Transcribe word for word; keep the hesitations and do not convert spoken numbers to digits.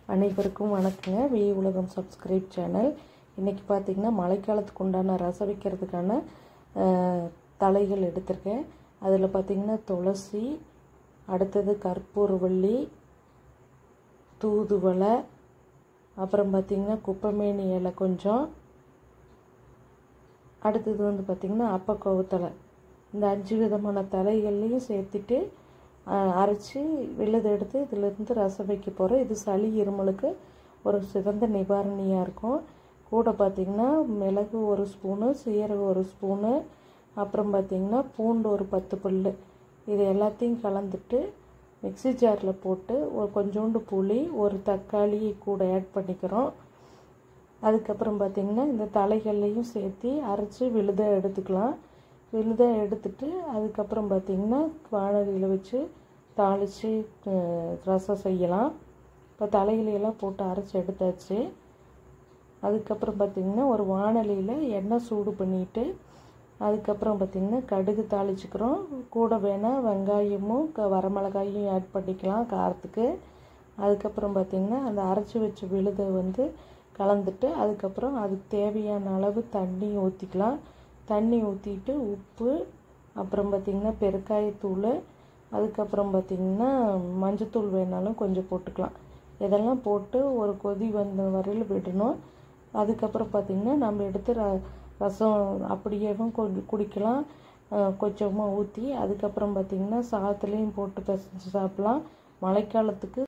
அனைவருக்கும் வணக்கங்க. வி உலகம் சப்ஸ்கிரைப் சேனல். இன்றைக்கி பார்த்திங்கன்னா மழைக்காலத்துக்கு உண்டான ரசம் வைக்கிறதுக்கான தலைகள் எடுத்திருக்கேன். அதில் பார்த்திங்கன்னா துளசி, அடுத்தது கற்பூரவள்ளி, தூதுவளை, அப்புறம் பார்த்திங்கன்னா குப்பைமேனி இலை கொஞ்சம், அடுத்தது வந்து பார்த்திங்கன்னா அப்பக்கோவத்தலை. இந்த அஞ்சு விதமான தலைகள்லையும் சேர்த்துட்டு அரைச்சி விழுது எடுத்து இதிலேருந்து ரசம் வைக்க போகிறோம். இது சளி இருமலுக்கு ஒரு சிறந்த நிவாரணியாக இருக்கும். கூட பார்த்திங்கன்னா மிளகு ஒரு ஸ்பூனு, சீரகம் ஒரு ஸ்பூனு, அப்புறம் பார்த்திங்கன்னா பூண்டு ஒரு பத்து பல், இது எல்லாத்தையும் கலந்துட்டு மிக்சி ஜாரில் போட்டு ஒரு கொஞ்சோண்டு புளி, ஒரு தக்காளி கூட ஆட் பண்ணிக்கிறோம். அதுக்கப்புறம் பார்த்திங்கன்னா இந்த தலைகள்லையும் சேர்த்து அரைச்சி விழுதை எடுத்துக்கலாம். விழுதை எடுத்துட்டு அதுக்கப்புறம் பார்த்திங்கன்னா வானலியில் வச்சு தாளித்து ரசம் செய்யலாம். இப்போ தலைகளையெல்லாம் போட்டு அரைச்சி எடுத்தாச்சு. அதுக்கப்புறம் பார்த்திங்கன்னா ஒரு வானலியில் எண்ணெய் சூடு பண்ணிவிட்டு அதுக்கப்புறம் பார்த்திங்கன்னா கடுகு தாளிச்சுக்கிறோம். கூட வேணால் வெங்காயமும் க வரமிளகாயும் ஆட் பண்ணிக்கலாம் காரத்துக்கு. அதுக்கப்புறம் பார்த்திங்கன்னா அந்த அரைச்சி வச்ச விழுதை வந்து கலந்துட்டு அதுக்கப்புறம் அதுக்கு தேவையான அளவு தண்ணி ஊற்றிக்கலாம். தண்ணி ஊற்றிட்டு உப்பு, அப்புறம் பார்த்திங்கன்னா பெருக்காயத்தூள், அதுக்கப்புறம் பார்த்திங்கன்னா மஞ்சத்தூள் வேணாலும் கொஞ்சம் போட்டுக்கலாம். இதெல்லாம் போட்டு ஒரு கொதி வந்த வரையில் விடணும். அதுக்கப்புறம் பார்த்திங்கன்னா நம்ம எடுத்து ர ரசம் அப்படியேவும் கொஞ்சம் குடிக்கலாம், கொஞ்சமாக ஊற்றி. அதுக்கப்புறம் பார்த்திங்கன்னா சாதத்துலேயும் போட்டு பிசைஞ்சு சாப்பிட்லாம். மழைக்காலத்துக்கு